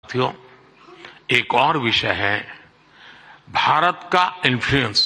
साथियों, एक और विषय है भारत का इन्फ्लुएंस,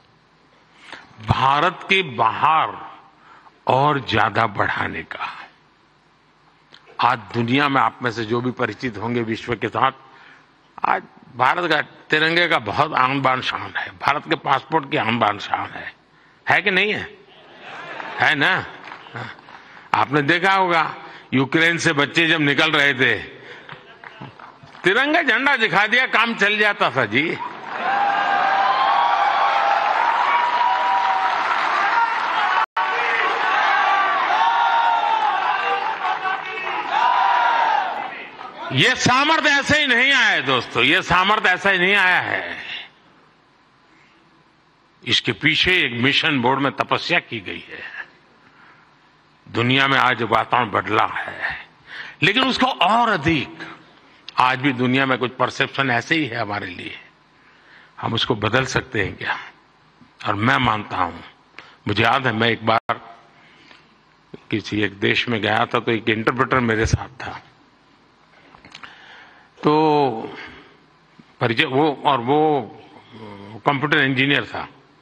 भारत के बाहर और ज्यादा बढ़ाने का। आज दुनिया में आप में से जो भी परिचित होंगे विश्व के साथ, आज भारत का तिरंगे का बहुत आन बान शान है, भारत के पासपोर्ट की आन बान शान है कि नहीं है ना? आपने देखा होगा यूक्रेन से बच्चे जब निकल रहे थे, तिरंगा झंडा दिखा दिया, काम चल जाता था जी। ये सामर्थ्य ऐसे ही नहीं आया है दोस्तों, ये सामर्थ्य ऐसा ही नहीं आया है। इसके पीछे एक मिशन बोर्ड में तपस्या की गई है। दुनिया में आज वातावरण बदला है, लेकिन उसको और अधिक, आज भी दुनिया में कुछ परसेप्शन ऐसे ही है हमारे लिए, हम उसको बदल सकते हैं क्या? और मैं मानता हूं, मुझे याद है मैं एक बार किसी एक देश में गया था, तो एक इंटरप्रेटर मेरे साथ था, तो परिचय वो कंप्यूटर इंजीनियर था,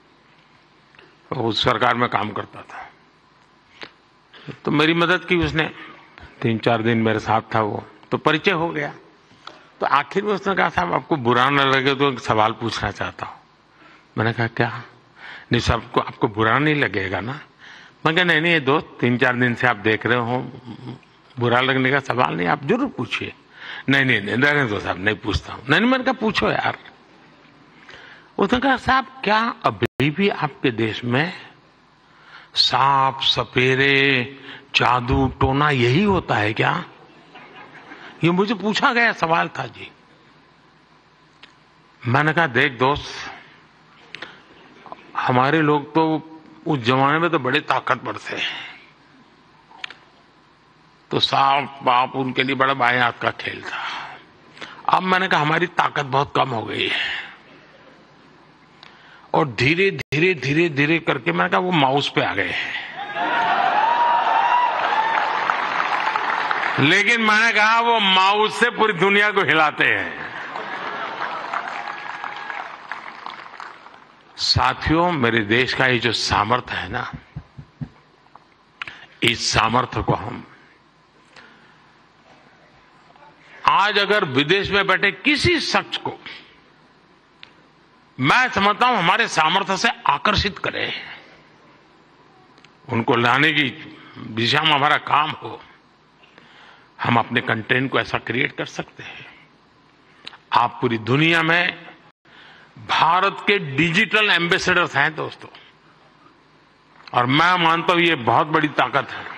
उस सरकार में काम करता था। तो मेरी मदद की उसने, 3-4 दिन मेरे साथ था वो, तो परिचय हो गया। तो आखिर में उसने कहा, साहब आपको बुरा न लगे तो एक सवाल पूछना चाहता हूं। मैंने कहा क्या? नहीं साहब, आपको बुरा नहीं लगेगा ना? मैं कहा नहीं दोस्त, 3-4 दिन से आप देख रहे हो, बुरा लगने का सवाल नहीं, आप जरूर पूछिए। नहीं रहने दो साहब, नहीं पूछता हूं। नहीं, मैंने कहा पूछो यार। उसने कहा साहब, क्या अभी भी आपके देश में सांप सपेरे जादू टोना यही होता है क्या? ये मुझे पूछा गया सवाल था जी। मैंने कहा देख दोस्त, हमारे लोग तो उस जमाने में तो बड़े ताकतवर थे, तो सांप बाप उनके लिए बड़ा बायात का खेल था। अब मैंने कहा हमारी ताकत बहुत कम हो गई है, और धीरे धीरे करके मैंने कहा वो माउस पे आ गए हैं। लेकिन मैंने कहा वो माउस से पूरी दुनिया को हिलाते हैं। साथियों, मेरे देश का ये जो सामर्थ्य है ना, इस सामर्थ्य को हम आज अगर विदेश में बैठे किसी शख्स को, मैं समझता हूं हमारे सामर्थ्य से आकर्षित करें, उनको लाने की दिशा में हमारा काम हो, हम अपने कंटेंट को ऐसा क्रिएट कर सकते हैं। आप पूरी दुनिया में भारत के डिजिटल एम्बेसडर्स हैं दोस्तों, और मैं मानता हूं ये बहुत बड़ी ताकत है।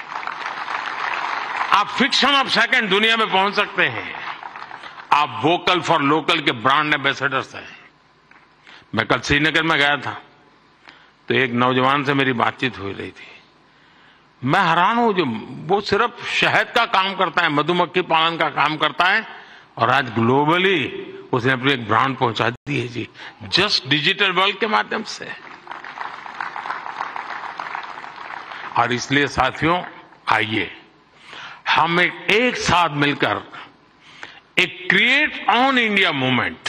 आप फ्रिक्शन ऑफ सेकंड दुनिया में पहुंच सकते हैं। आप वोकल फॉर लोकल के ब्रांड एम्बेसडर्स हैं। मैं कल श्रीनगर में गया था, तो एक नौजवान से मेरी बातचीत हो रही थी। मैं हैरान हूं, जो वो सिर्फ शहद का काम करता है, मधुमक्खी पालन का काम करता है, और आज ग्लोबली उसने अपनी एक ब्रांड पहुंचा दी है जी, जस्ट डिजिटल वर्ल्ड के माध्यम से। और इसलिए साथियों, आइए हम एक साथ मिलकर एक क्रिएट ऑन इंडिया मूवमेंट,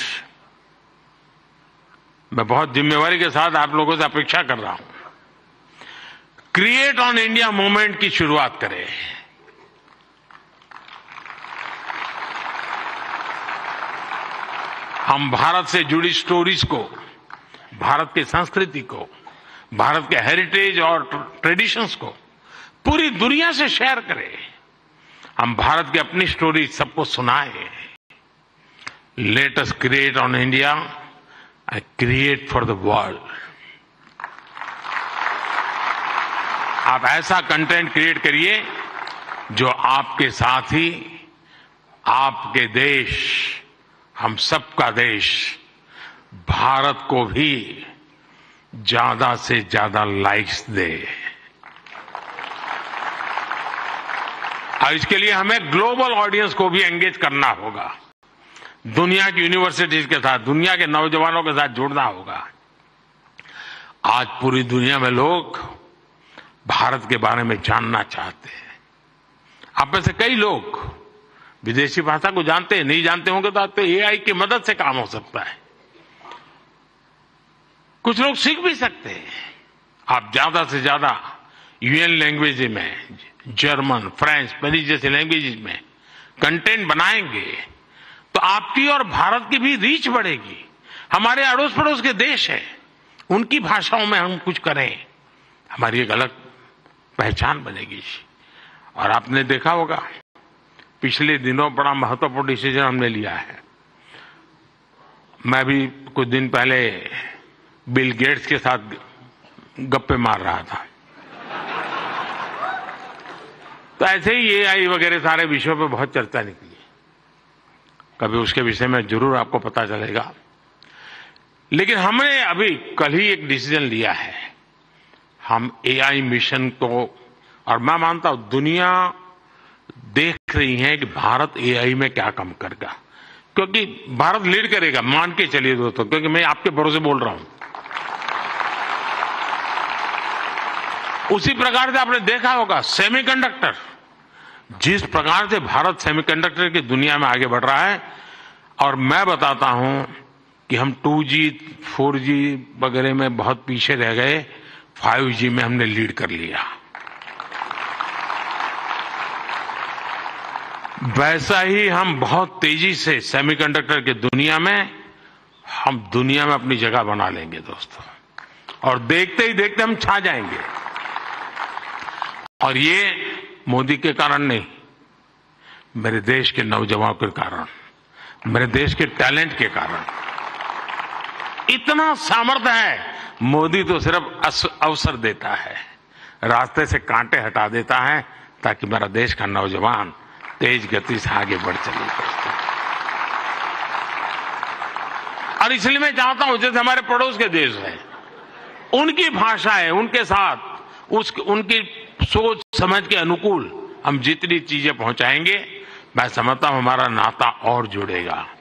मैं बहुत जिम्मेवारी के साथ आप लोगों से अपेक्षा कर रहा हूं, क्रिएट ऑन इंडिया मूवमेंट की शुरुआत करें। हम भारत से जुड़ी स्टोरीज को, भारत की संस्कृति को, भारत के हेरिटेज और ट्रेडिशंस को पूरी दुनिया से शेयर करें। हम भारत की अपनी स्टोरी सबको सुनाएं। Let us create on India, I create for the world. आप ऐसा कंटेंट क्रिएट करिए जो आपके साथी, आपके देश, हम सबका देश, भारत को भी ज्यादा से ज्यादा लाइक्स दे। और इसके लिए हमें ग्लोबल ऑडियंस को भी एंगेज करना होगा, दुनिया की यूनिवर्सिटीज के साथ, दुनिया के नौजवानों के साथ जुड़ना होगा। आज पूरी दुनिया में लोग भारत के बारे में जानना चाहते हैं। आप में से कई लोग विदेशी भाषा को जानते हैं, नहीं जानते होंगे तो एआई की मदद से काम हो सकता है। कुछ लोग सीख भी सकते हैं। आप ज्यादा से ज्यादा यूएन लैंग्वेज में, जर्मन, फ्रेंच, स्पेनिश जैसे लैंग्वेजेस में कंटेंट बनाएंगे तो आपकी और भारत की भी रीच बढ़ेगी। हमारे अड़ोस पड़ोस के देश हैं, उनकी भाषाओं में हम कुछ करें, हमारी एक अलग पहचान बनेगी। और आपने देखा होगा पिछले दिनों बड़ा महत्वपूर्ण डिसीजन हमने लिया है। मैं भी कुछ दिन पहले बिल गेट्स के साथ गप्पे मार रहा था, तो ऐसे ही एआई वगैरह सारे विषयों पे बहुत चर्चा निकली। कभी उसके विषय में जरूर आपको पता चलेगा। लेकिन हमने अभी कल ही एक डिसीजन लिया है। हम एआई मिशन को, और मैं मानता हूं दुनिया देख रही है कि भारत एआई में क्या काम करेगा, क्योंकि भारत लीड करेगा, मान के चलिए दोस्तों, क्योंकि मैं आपके भरोसे बोल रहा हूं। उसी प्रकार से आपने देखा होगा सेमीकंडक्टर, जिस प्रकार से भारत सेमीकंडक्टर की दुनिया में आगे बढ़ रहा है, और मैं बताता हूं कि हम 2G, 4G वगैरह में बहुत पीछे रह गए, 5G में हमने लीड कर लिया। वैसा ही हम बहुत तेजी से सेमीकंडक्टर की दुनिया में, हम दुनिया में अपनी जगह बना लेंगे दोस्तों, और देखते ही देखते हम छा जाएंगे। और ये मोदी के कारण नहीं, मेरे देश के नौजवानों के कारण, मेरे देश के टैलेंट के कारण। इतना सामर्थ्य है। मोदी तो सिर्फ अवसर देता है, रास्ते से कांटे हटा देता है, ताकि मेरा देश का नौजवान तेज गति से आगे बढ़ चले। और इसलिए मैं चाहता हूं, जैसे हमारे पड़ोस के देश हैं, उनकी भाषा है, उनके साथ उनकी सोच समझ के अनुकूल हम जितनी चीजें पहुंचाएंगे, मैं समझता हूं हमारा नाता और जुड़ेगा।